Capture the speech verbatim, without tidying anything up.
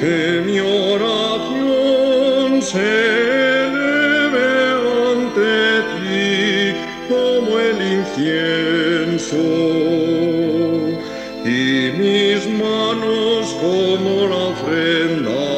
que mi oración se eleve ante ti como el incienso, y mis manos como la ofrenda